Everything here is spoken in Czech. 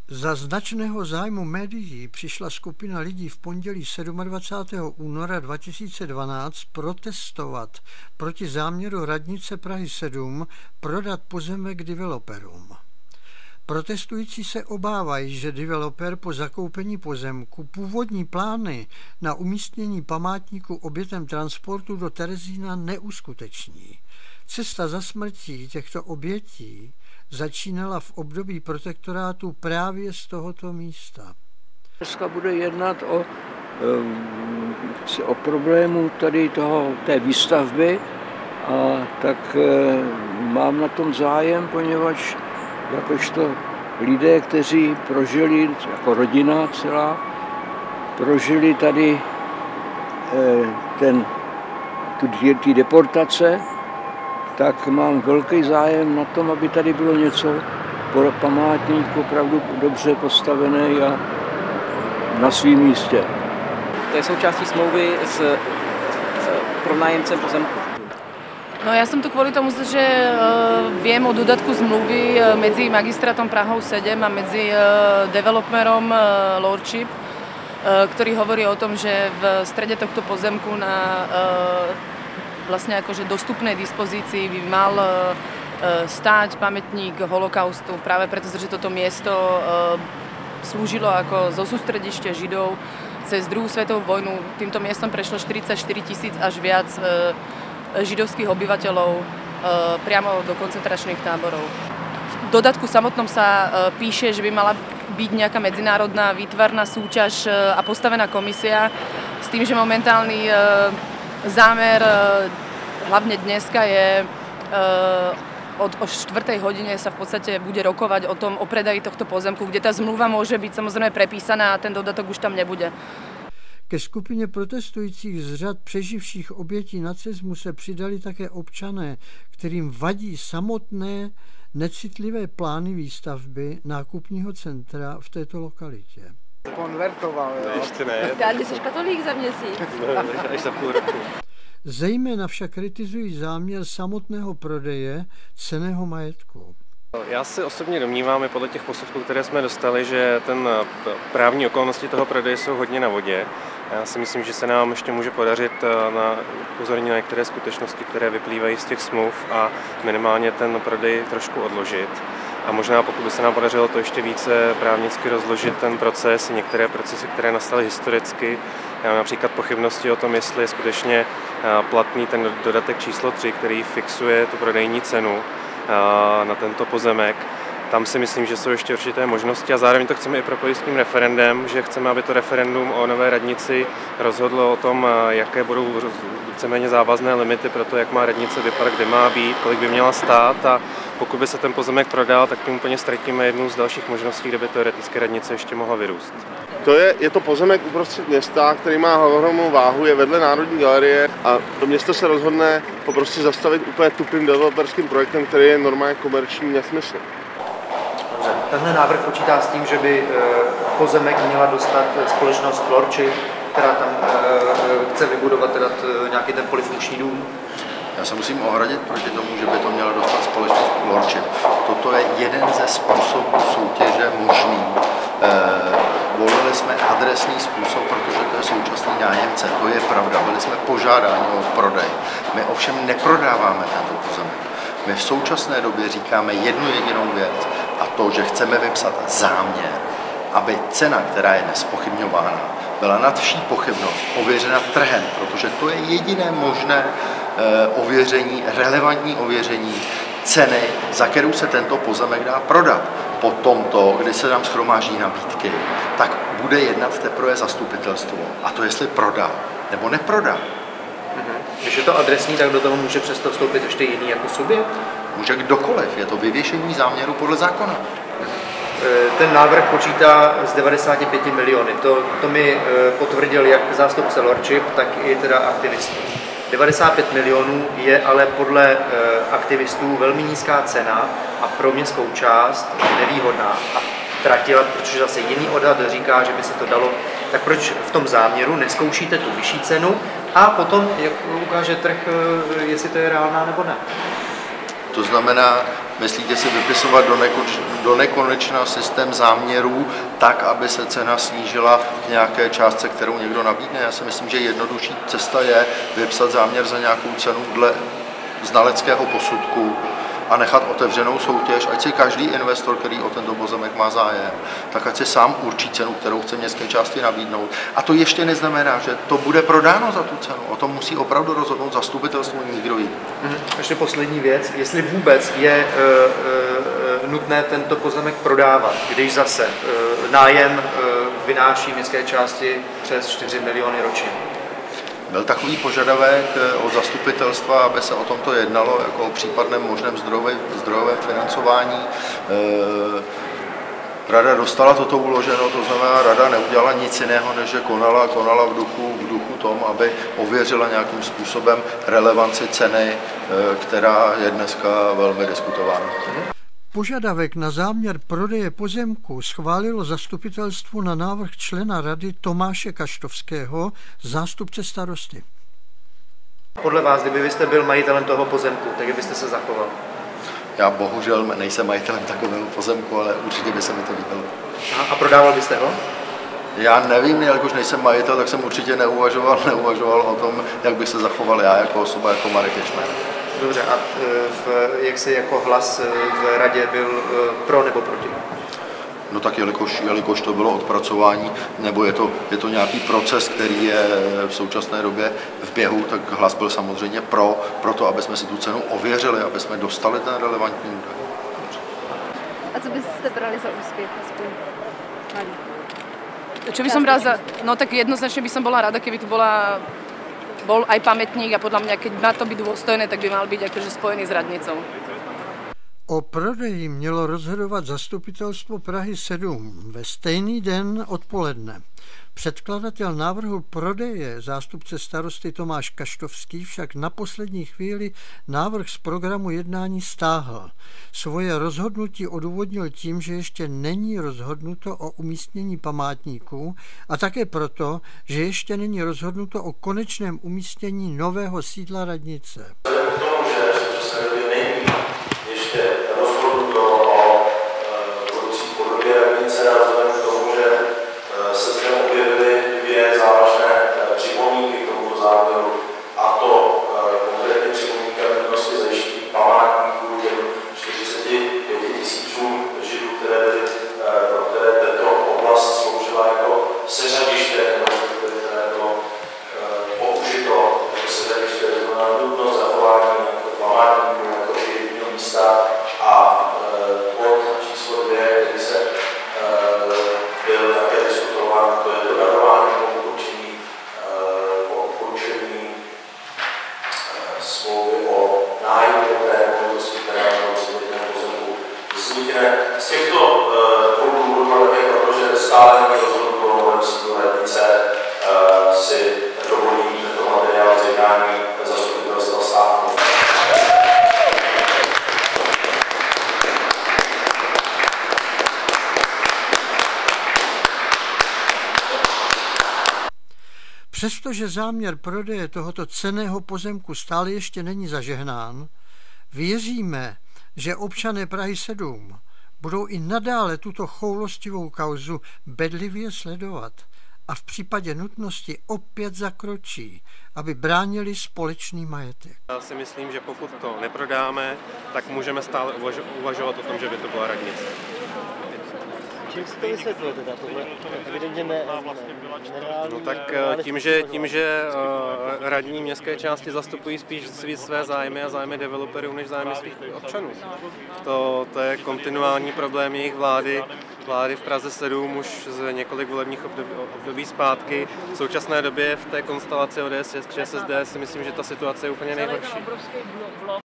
Za značného zájmu médií přišla skupina lidí v pondělí 27. února 2012 protestovat proti záměru radnice Prahy 7 prodat pozemek developerům. Protestující se obávají, že developer po zakoupení pozemku původní plány na umístění památníku obětem transportu do Terezína neuskuteční. Cesta za smrtí těchto obětí začínala v období protektorátu právě z tohoto místa. Dneska bude jednat o problému tady té výstavby, a tak mám na tom zájem, poněvadž jakožto lidé, kteří prožili, jako rodina celá, prožili tady ty deportace, tak mám velký zájem na tom, aby tady bylo něco pro památník opravdu dobře postavené a na svém místě. To je součástí smlouvy s pronájemcem pozemku. No ja som tu kvôli tomu, že viem o dodatku zmluvy medzi magistrátom Prahou 7 a medzi developerom Lordship, ktorý hovorí o tom, že v strede tohto pozemku na vlastne akože dostupnej dispozícii by mal stáť pamätník holokaustu, práve preto, že toto miesto slúžilo ako zo sústredište Židov cez druhú svetovú vojnu. Týmto miestom prešlo 44 000 až viac židovských obyvateľov priamo do koncentračných táborov. V dodatku samotnom sa píše, že by mala byť nejaká medzinárodná výtvarná súťaž a postavená komisia s tým, že momentálny zámer, hlavne dneska, je o 4. hodine sa v podstate bude rokovať o predaji tohto pozemku, kde tá zmluva môže byť samozrejme prepísaná a ten dodatok už tam nebude. Ke skupině protestujících z řad přeživších obětí nacismu se přidali také občané, kterým vadí samotné necitlivé plány výstavby nákupního centra v této lokalitě. Konvertoval, jo? Ještě ne. Dálně jsi katolík za měsíc. Až za půl roku. Zejména však kritizují záměr samotného prodeje cenného majetku. Já si osobně domnívám, i podle těch posudků, které jsme dostali, že právní okolnosti toho prodeje jsou hodně na vodě. Já si myslím, že se nám ještě může podařit upozornit na některé skutečnosti, které vyplývají z těch smluv a minimálně ten prodej trošku odložit. A možná pokud by se nám podařilo to ještě více právnicky rozložit ten proces, některé procesy, které nastaly historicky, například pochybnosti o tom, jestli je skutečně platný ten dodatek číslo 3, který fixuje tu prodejní cenu na tento pozemek. Tam si myslím, že jsou ještě určité možnosti a zároveň to chceme i propojit s tím referendem, že chceme, aby to referendum o nové radnici rozhodlo o tom, jaké budou víceméně závazné limity pro to, jak má radnice vypadat, kde má být, kolik by měla stát, a pokud by se ten pozemek prodal, tak tím úplně ztratíme jednu z dalších možností, kde by teoreticky radnice ještě mohla vyrůst. Je to pozemek uprostřed města, který má ohromnou váhu, je vedle Národní galerie a to město se rozhodne prostě zastavit úplně tupým developerským projektem, který je normálně komerční nesmysl. Tenhle návrh počítá s tím, že by pozemek měla dostat společnost Lordship, která tam chce vybudovat nějaký ten polifunkční dům. Já se musím ohradit proti tomu, že by to měla dostat společnost Lordship. Toto je jeden ze způsobů soutěže možný. Volili jsme adresný způsob, protože to je současný nájemce. To je pravda. Byli jsme požádáni o prodej. My ovšem neprodáváme tento pozemek. My v současné době říkáme jednu jedinou věc, a to, že chceme vypsat záměr, aby cena, která je nezpochybňována, byla nad vší pochybnost ověřena trhem, protože to je jediné možné ověření, relevantní ověření ceny, za kterou se tento pozemek dá prodat. Po tomto, kdy se nám shromáždí nabídky, tak bude jednat teprve zastupitelstvo. A to jestli prodá nebo neprodá. Když je to adresní, tak do toho může přesto vstoupit ještě jiný jako subjekt? Může kdokoliv, je to vyvěšení záměru podle zákona. Ten návrh počítá s 95 miliony. To mi potvrdil jak zástupce Lordship, tak i teda aktivistů. 95 milionů je ale podle aktivistů velmi nízká cena a pro městskou část nevýhodná. A tratila, protože zase jiný odhad říká, že by se to dalo, tak proč v tom záměru nezkoušíte tu vyšší cenu a potom, jak ukáže trh, jestli to je reálná nebo ne? To znamená, Myslíte si vypisovat do nekonečna systém záměrů tak, aby se cena snížila k nějaké částce, kterou někdo nabídne? Já si myslím, že jednodušší cesta je vypsat záměr za nějakou cenu dle znaleckého posudku a nechat otevřenou soutěž, ať si každý investor, který o tento pozemek má zájem, tak ať si sám určí cenu, kterou chce městské části nabídnout. A to ještě neznamená, že to bude prodáno za tu cenu. O tom musí opravdu rozhodnout zastupitelstvo, nikdo jiný. Ještě poslední věc, jestli vůbec je nutné tento pozemek prodávat, když zase nájem vynáší městské části přes 4 miliony ročně. Byl takový požadavek od zastupitelstva, aby se o tomto jednalo jako o případném možném zdrojovém financování. Rada dostala toto uloženo, to znamená, rada neudělala nic jiného, než že konala v duchu tom, aby ověřila nějakým způsobem relevanci ceny, která je dneska velmi diskutována. Požadavek na záměr prodeje pozemku schválilo zastupitelstvo na návrh člena rady Tomáše Kaštovského, zástupce starosty. Podle vás, kdyby vy jste byl majitelem toho pozemku, tak byste se zachoval? Já bohužel nejsem majitelem takového pozemku, ale určitě by se mi to líbilo. A prodával byste ho? Já nevím, jelikož nejsem majitel, tak jsem určitě neuvažoval o tom, jak bych se zachoval já jako osoba, jako Marek Ječmen. Dobře, a jak se jako hlas v radě byl pro nebo proti? No tak jelikož to bylo odpracování, nebo je to nějaký proces, který je v současné době v běhu, tak hlas byl samozřejmě pro to, aby jsme si tu cenu ověřili, aby jsme dostali ten relevantní údaj. A co byste brali za úspěch? Čo by som brala no tak jednoznačne by som bola rada, keby tu bol aj pamätník a podľa mňa, keď má to byť dôstojné, tak by mal byť akože spojený s radnicou. O prodeji mělo rozhodovat zastupitelstvo Prahy 7 ve stejný den odpoledne. Předkladatel návrhu prodeje, zástupce starosty Tomáš Kaštovský, však na poslední chvíli návrh z programu jednání stáhl. Svoje rozhodnutí odůvodnil tím, že ještě není rozhodnuto o umístění památníků a také proto, že ještě není rozhodnuto o konečném umístění nového sídla radnice. Rozhodnuto o budoucí podobě radnice a vzhledem k tomu, že se zde objevily dvě závažné připomínky k tomuto záměru, a to konkrétně připomínka nutnosti zajištění památníků těm 45 000 Židů, pro které tato oblast sloužila jako seřadiště, které bylo použito jako seřadiště, to znamená nutnost zachování památníků jako jediného místa. A bod číslo 2, který se byl také diskutován, to je dodarování po ukončení smlouvy o nájmu té nemovitosti, která na předmětném pozemku vznikne. Z těchto dvou důvodů, ale také protože stále není rozhodnuto o novém sídlu radnice, si dovolím tento materiál z jednání zastupitelstva stáhnout. Přestože záměr prodeje tohoto cenného pozemku stále ještě není zažehnán, věříme, že občané Prahy 7 budou i nadále tuto choulostivou kauzu bedlivě sledovat a v případě nutnosti opět zakročí, aby bránili společný majetek. Já si myslím, že pokud to neprodáme, tak můžeme stále uvažovat o tom, že by to byla radnice. Čím si to vysvětluje teda? Tohle evidentně nereálný. No tak tím, že radní městské části zastupují spíš své zájmy a zájmy developerů, než zájmy svých občanů. To je kontinuální problém jejich vlády v Praze 7 už z několik volebních období zpátky. V současné době v té konstelaci ODS ČSSD si myslím, že ta situace je úplně nejhorší.